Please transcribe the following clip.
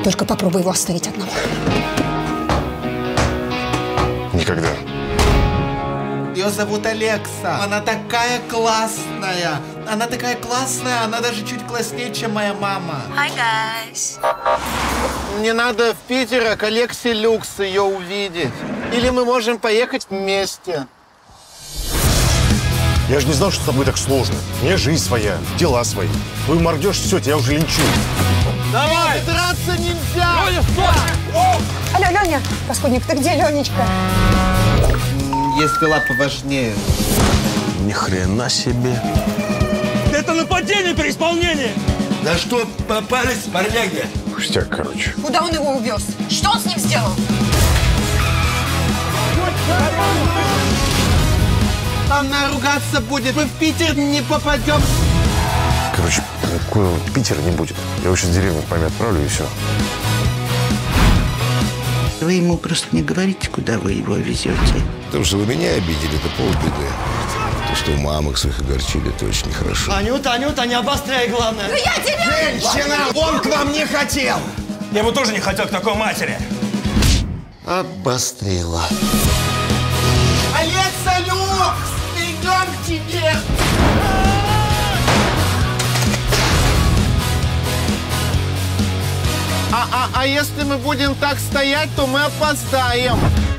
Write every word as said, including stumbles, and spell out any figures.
Только попробуй его оставить одного. Никогда. Ее зовут Алекса. Она такая классная. Она такая классная, она даже чуть класснее, чем моя мама. Hi, guys. Мне надо в Питер, а к Алексе Люкс ее увидеть. Или мы можем поехать вместе. Я же не знал, что с тобой так сложно. У меня жизнь своя, дела свои. Вы мордешь, все, тебя уже линчу. Давай! Нет, драться нельзя! Леня, стой! Алло, Леня! Паскудник, ты где, Ленечка? Есть дела поважнее. Ни хрена себе. Это нападение при исполнении! Да что попались, парняги? Пустяк, короче. Куда он его увез? Что он с ним сделал? Она ругаться будет. Мы в Питер не попадем. Короче, никакого Питера не будет. Я его сейчас в деревню к маме отправлю, и все. Вы ему просто не говорите, куда вы его везете. То, что вы меня обидели, это полбеды. То, что мамок своих огорчили, это очень нехорошо. Анюта, Анюта, не обостряй, главное. Ну я тебя... Женщина, он к вам не хотел! Я бы тоже не хотел к такой матери. Обострила. Алекса Люкс! Идем к тебе! А, а, а если мы будем так стоять, то мы опоздаем.